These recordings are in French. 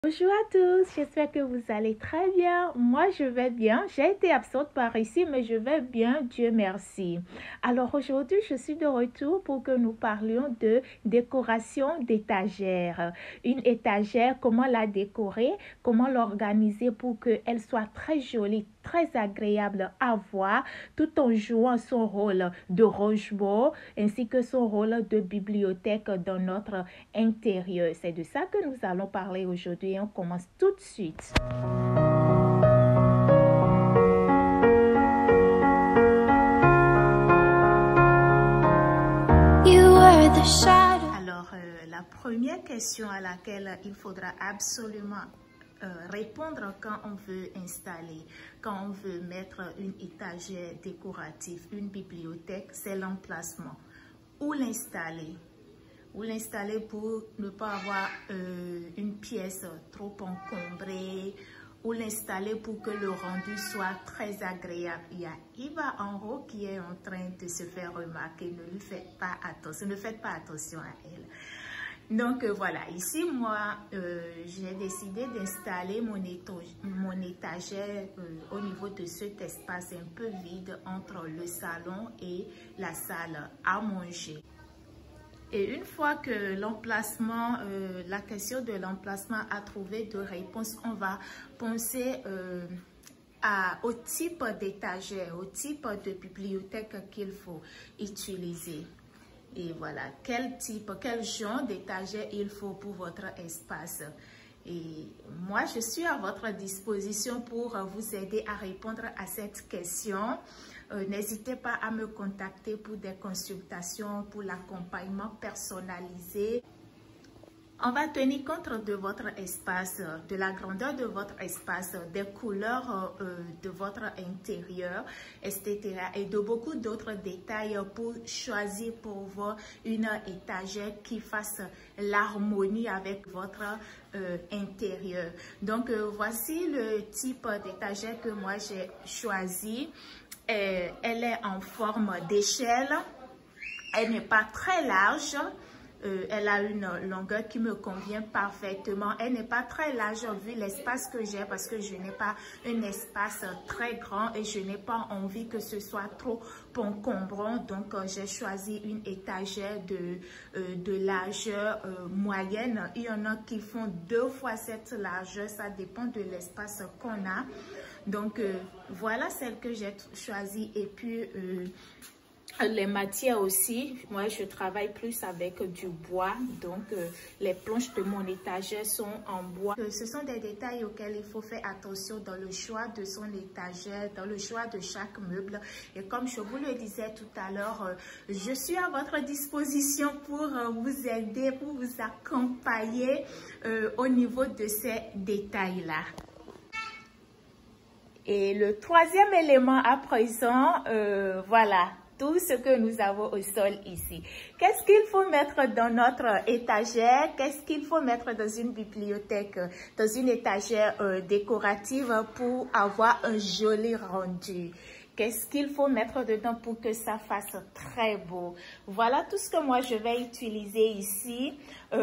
Bonjour à tous, j'espère que vous allez très bien. Moi, je vais bien. J'ai été absente par ici, mais je vais bien, Dieu merci. Alors aujourd'hui, je suis de retour pour que nous parlions de décoration d'étagère. Une étagère, comment la décorer, comment l'organiser pour qu'elle soit très jolie, très agréable à voir, tout en jouant son rôle de rangement ainsi que son rôle de bibliothèque dans notre intérieur. C'est de ça que nous allons parler aujourd'hui et on commence tout de suite. Alors, la première question à laquelle il faudra absolument répondre quand on veut installer, quand on veut mettre une étagère décorative, une bibliothèque, c'est l'emplacement. Où l'installer? Où l'installer pour ne pas avoir une pièce trop encombrée, ou l'installer pour que le rendu soit très agréable. Il y a Iva en haut qui est en train de se faire remarquer, ne lui faites pas attention, ne faites pas attention à elle. Donc voilà, ici moi j'ai décidé d'installer mon étagère au niveau de cet espace un peu vide entre le salon et la salle à manger. Et une fois que l'emplacement, la question de l'emplacement a trouvé de réponse, on va penser au type d'étagère, au type de bibliothèque qu'il faut utiliser. Et voilà, quel genre d'étagère il faut pour votre espace. Et moi, je suis à votre disposition pour vous aider à répondre à cette question. N'hésitez pas à me contacter pour des consultations, pour l'accompagnement personnalisé. On va tenir compte de votre espace, de la grandeur de votre espace, des couleurs de votre intérieur, etc. Et de beaucoup d'autres détails pour choisir pour vous une étagère qui fasse l'harmonie avec votre intérieur. Donc, voici le type d'étagère que moi j'ai choisi. Elle est en forme d'échelle. Elle n'est pas très large. Elle a une longueur qui me convient parfaitement. Elle n'est pas très large vu l'espace que j'ai parce que je n'ai pas un espace très grand et je n'ai pas envie que ce soit trop encombrant. Donc, j'ai choisi une étagère de largeur moyenne. Il y en a qui font 2 fois cette largeur. Ça dépend de l'espace qu'on a. Donc, voilà celle que j'ai choisie. Et puis, les matières aussi, moi je travaille plus avec du bois, donc les planches de mon étagère sont en bois. Ce sont des détails auxquels il faut faire attention dans le choix de son étagère, dans le choix de chaque meuble. Et comme je vous le disais tout à l'heure, je suis à votre disposition pour vous aider, pour vous accompagner au niveau de ces détails-là. Et le troisième élément à présent, voilà. Tout ce que nous avons au sol ici. Qu'est-ce qu'il faut mettre dans notre étagère? Qu'est-ce qu'il faut mettre dans une bibliothèque, dans une étagère décorative pour avoir un joli rendu? Qu'est-ce qu'il faut mettre dedans pour que ça fasse très beau? Voilà tout ce que moi je vais utiliser ici.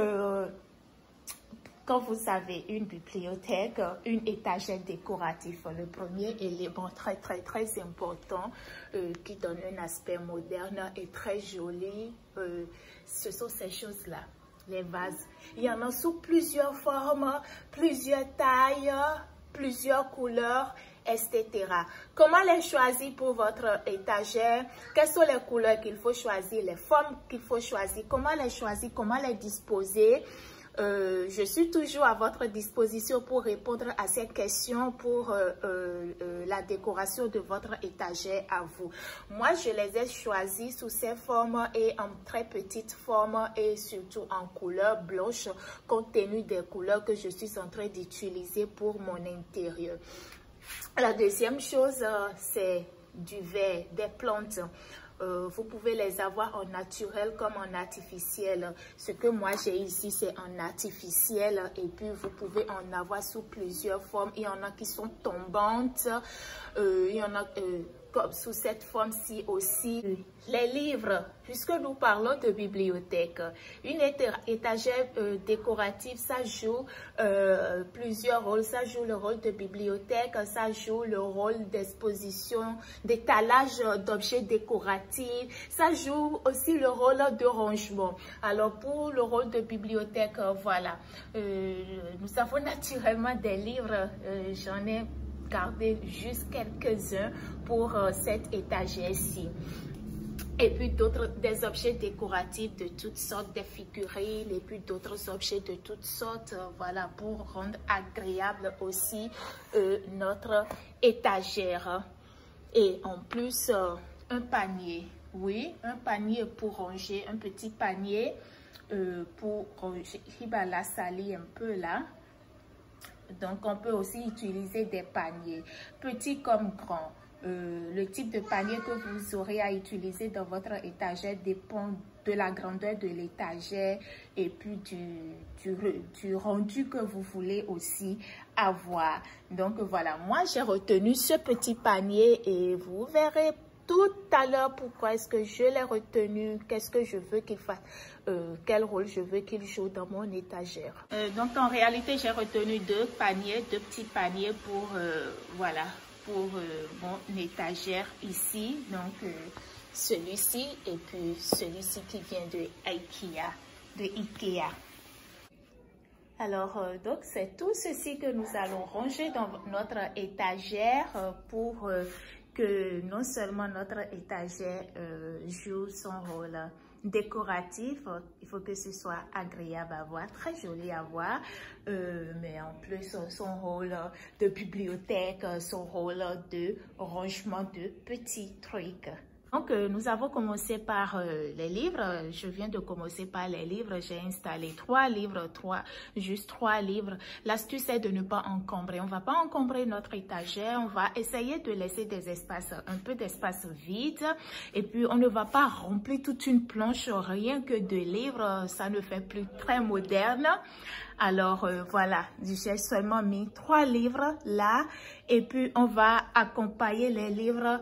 Quand vous avez une bibliothèque, une étagère décorative, le premier élément très important qui donne un aspect moderne et très joli, ce sont ces choses-là, les vases. Il y en a sous plusieurs formes, plusieurs tailles, plusieurs couleurs, etc. Comment les choisir pour votre étagère? Quelles sont les couleurs qu'il faut choisir, les formes qu'il faut choisir? Comment les choisir? Comment les disposer? Je suis toujours à votre disposition pour répondre à ces questions pour la décoration de votre étagère à vous. Moi, je les ai choisis sous ces formes et en très petites formes et surtout en couleur blanche compte tenu des couleurs que je suis en train d'utiliser pour mon intérieur. La deuxième chose, c'est du verre, des plantes. Vous pouvez les avoir en naturel comme en artificiel. Ce que moi j'ai ici, c'est en artificiel. Et puis, vous pouvez en avoir sous plusieurs formes. Il y en a qui sont tombantes. Il y en a comme sous cette forme-ci aussi. Les livres, puisque nous parlons de bibliothèque, une étagère décorative, ça joue plusieurs rôles. Ça joue le rôle de bibliothèque, ça joue le rôle d'exposition, d'étalage d'objets décoratifs, ça joue aussi le rôle de rangement. Alors pour le rôle de bibliothèque, voilà, nous avons naturellement des livres, j'en ai gardé juste quelques-uns pour cette étagère-ci. Et puis des objets décoratifs de toutes sortes, des figurines et puis d'autres objets de toutes sortes, voilà, pour rendre agréable aussi notre étagère. Et en plus, un panier, oui, un panier pour ranger, un petit panier pour ranger, il va la salir un peu là. Donc, on peut aussi utiliser des paniers, petits comme grands. Le type de panier que vous aurez à utiliser dans votre étagère dépend de la grandeur de l'étagère et puis du rendu que vous voulez aussi avoir. Donc, voilà, moi, j'ai retenu ce petit panier et vous verrez tout à l'heure pourquoi est-ce que je l'ai retenu, qu'est-ce que je veux qu'il fasse, quel rôle je veux qu'il joue dans mon étagère. Donc en réalité j'ai retenu deux petits paniers pour voilà, pour mon étagère ici. Donc celui-ci et puis celui-ci qui vient de Ikea. Alors, donc, c'est tout ceci que nous allons ranger dans notre étagère pour que non seulement notre étagère joue son rôle décoratif, il faut que ce soit agréable à voir, très joli à voir, mais en plus son rôle de bibliothèque, son rôle de rangement de petits trucs. Donc, nous avons commencé par les livres. Je viens de commencer par les livres. J'ai installé juste trois livres. L'astuce est de ne pas encombrer. On ne va pas encombrer notre étagère. On va essayer de laisser des espaces, un peu d'espace vide. Et puis, on ne va pas remplir toute une planche rien que de livres. Ça ne fait plus très moderne. Alors, voilà, j'ai seulement mis 3 livres là. Et puis, on va accompagner les livres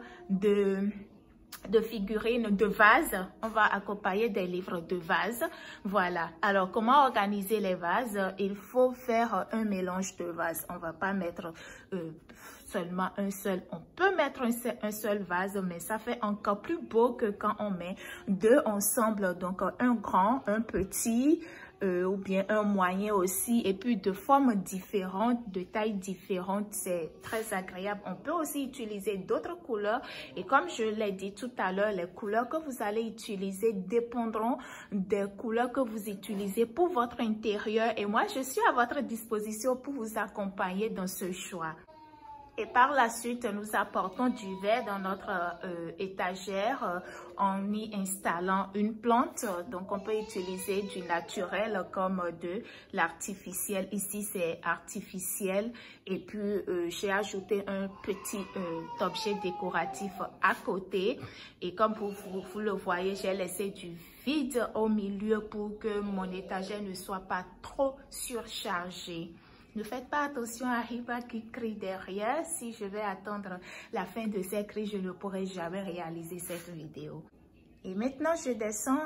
de figurines, de vases. On va accompagner des livres de vases. Voilà. Alors, comment organiser les vases? Il faut faire un mélange de vases. On va pas mettre seulement un seul. On peut mettre un seul vase, mais ça fait encore plus beau que quand on met deux ensemble. Donc, un grand, un petit, ou bien un moyen aussi, et puis de formes différentes, de tailles différentes, c'est très agréable. On peut aussi utiliser d'autres couleurs et comme je l'ai dit tout à l'heure, les couleurs que vous allez utiliser dépendront des couleurs que vous utilisez pour votre intérieur et moi je suis à votre disposition pour vous accompagner dans ce choix. Et par la suite, nous apportons du verre dans notre étagère en y installant une plante. Donc, on peut utiliser du naturel comme de l'artificiel. Ici, c'est artificiel. Et puis, j'ai ajouté un petit objet décoratif à côté. Et comme vous le voyez, j'ai laissé du vide au milieu pour que mon étagère ne soit pas trop surchargée. Ne faites pas attention à Hiba qui crie derrière. Si je vais attendre la fin de ces cris, je ne pourrai jamais réaliser cette vidéo. Et maintenant, je descends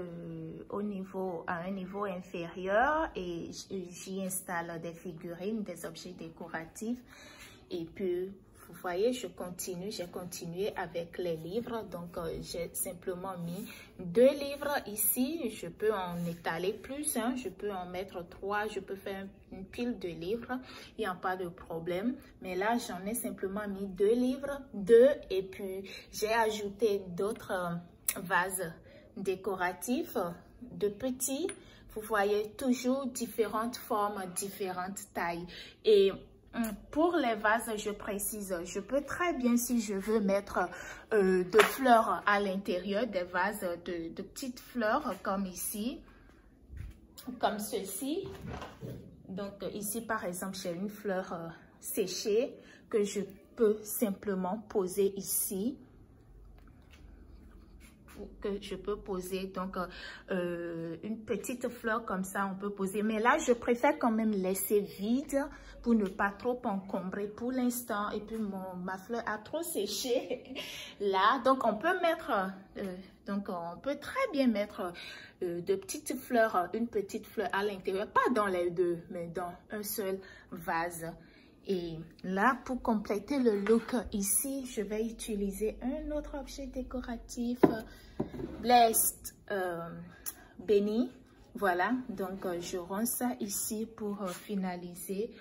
à un niveau inférieur et j'y installe des figurines, des objets décoratifs. Et puis, vous voyez, j'ai continué avec les livres. Donc, j'ai simplement mis 2 livres ici. Je peux en étaler plus, hein. Je peux en mettre 3. Je peux faire une pile de livres. Il n'y a pas de problème. Mais là, j'en ai simplement mis 2 livres. 2. Et puis, j'ai ajouté d'autres vases décoratifs de petits. Vous voyez, toujours différentes formes, différentes tailles. Et pour les vases, je précise, je peux très bien, si je veux mettre de fleurs à l'intérieur, des vases de petites fleurs comme ici, comme ceci. Donc ici, par exemple, j'ai une fleur séchée que je peux simplement poser ici. que je peux poser. Donc, une petite fleur comme ça, on peut poser. Mais là, je préfère quand même laisser vide pour ne pas trop encombrer pour l'instant. Et puis, ma fleur a trop séché là. Donc, on peut mettre... on peut très bien mettre de petites fleurs, une petite fleur à l'intérieur. Pas dans les deux, mais dans un seul vase. Et là, pour compléter le look ici, je vais utiliser un autre objet décoratif, Blessed Béni. Voilà, donc je rends ça ici pour finaliser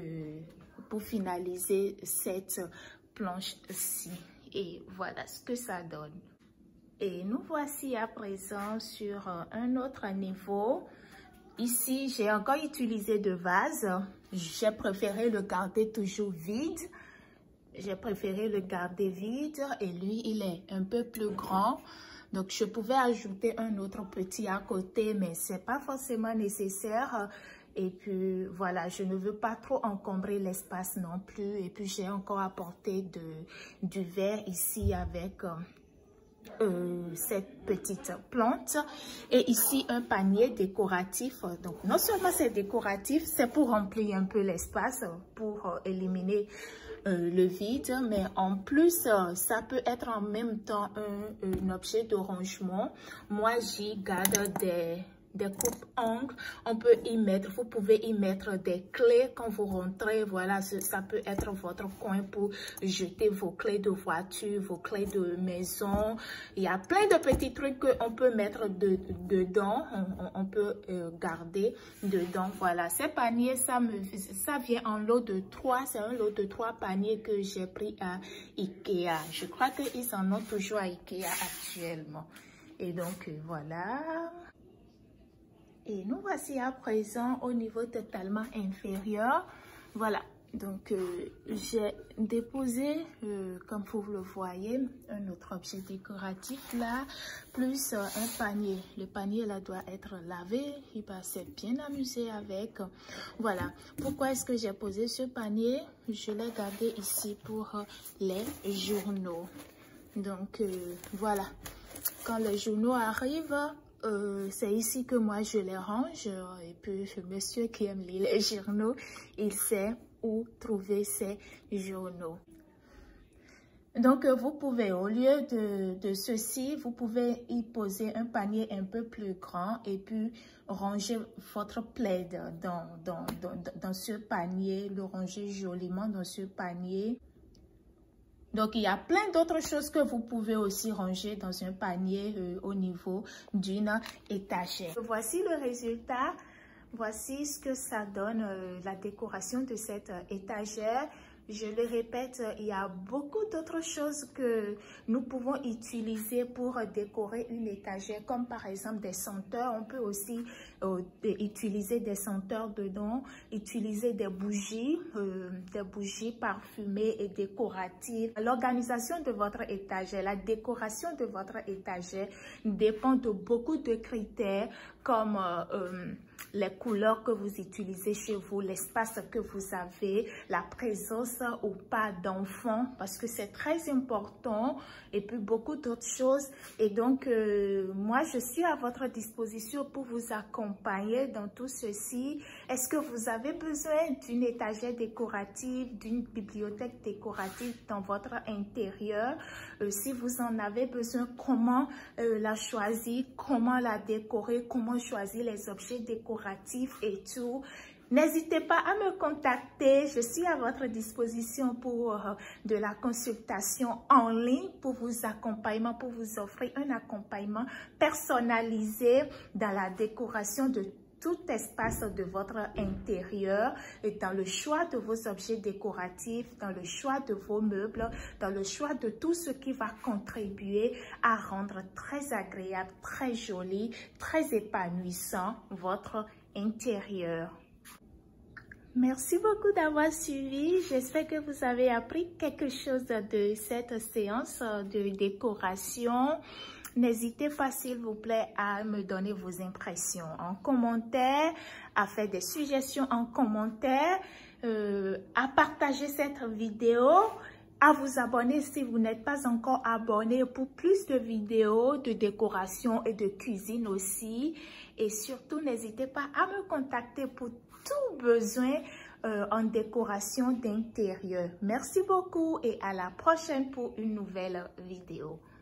cette planche-ci. Et voilà ce que ça donne. Et nous voici à présent sur un autre niveau. Ici, j'ai encore utilisé de vase. J'ai préféré le garder toujours vide. J'ai préféré le garder vide et lui, il est un peu plus grand. Donc, je pouvais ajouter un autre petit à côté, mais c'est pas forcément nécessaire. Et puis, voilà, je ne veux pas trop encombrer l'espace non plus. Et puis, j'ai encore apporté du verre ici avec... cette petite plante et ici un panier décoratif. Donc non seulement c'est décoratif, c'est pour remplir un peu l'espace, pour éliminer le vide, mais en plus ça peut être en même temps un objet de rangement. Moi j'y garde des coupes-ongles, on peut y mettre, vous pouvez y mettre des clés quand vous rentrez, voilà, ça peut être votre coin pour jeter vos clés de voiture, vos clés de maison. Il y a plein de petits trucs qu'on peut mettre dedans, on peut garder dedans, voilà. Ces paniers, ça vient en lot de 3, c'est un lot de 3 paniers que j'ai pris à Ikea. Je crois qu'ils en ont toujours à Ikea actuellement. Et donc, voilà. Et nous voici à présent au niveau totalement inférieur. Voilà, donc j'ai déposé, comme vous le voyez, un autre objet décoratif là, plus un panier. Le panier là doit être lavé, il va s'être bien amusé avec. Voilà, pourquoi est-ce que j'ai posé ce panier? Je l'ai gardé ici pour les journaux. Donc voilà, quand les journaux arrivent, c'est ici que moi je les range et puis le monsieur qui aime lire les journaux, il sait où trouver ces journaux. Donc vous pouvez, au lieu de ceci, vous pouvez y poser un panier un peu plus grand et puis ranger votre plaid dans ce panier, le ranger joliment dans ce panier. Donc, il y a plein d'autres choses que vous pouvez aussi ranger dans un panier au niveau d'une étagère. Voici le résultat. Voici ce que ça donne, la décoration de cette étagère. Je le répète, il y a beaucoup d'autres choses que nous pouvons utiliser pour décorer une étagère, comme par exemple des senteurs. On peut aussi utiliser des senteurs dedans, utiliser des bougies parfumées et décoratives. L'organisation de votre étagère, la décoration de votre étagère dépend de beaucoup de critères comme les couleurs que vous utilisez chez vous, l'espace que vous avez, la présence ou pas d'enfants, parce que c'est très important, et puis beaucoup d'autres choses. Et donc, moi, je suis à votre disposition pour vous accompagner dans tout ceci. Est-ce que vous avez besoin d'une étagère décorative, d'une bibliothèque décorative dans votre intérieur? Si vous en avez besoin, comment la choisir, comment la décorer, comment choisir les objets décoratifs et tout? N'hésitez pas à me contacter, je suis à votre disposition pour de la consultation en ligne, pour vous accompagner, pour vous offrir un accompagnement personnalisé dans la décoration de tout espace de votre intérieur et dans le choix de vos objets décoratifs, dans le choix de vos meubles, dans le choix de tout ce qui va contribuer à rendre très agréable, très joli, très épanouissant votre intérieur. Merci beaucoup d'avoir suivi. J'espère que vous avez appris quelque chose de cette séance de décoration. N'hésitez pas, s'il vous plaît, à me donner vos impressions en commentaire, à faire des suggestions en commentaire, à partager cette vidéo à vous abonner si vous n'êtes pas encore abonné pour plus de vidéos de décoration et de cuisine aussi. Et surtout, n'hésitez pas à me contacter pour tout besoin en décoration d'intérieur. Merci beaucoup et à la prochaine pour une nouvelle vidéo.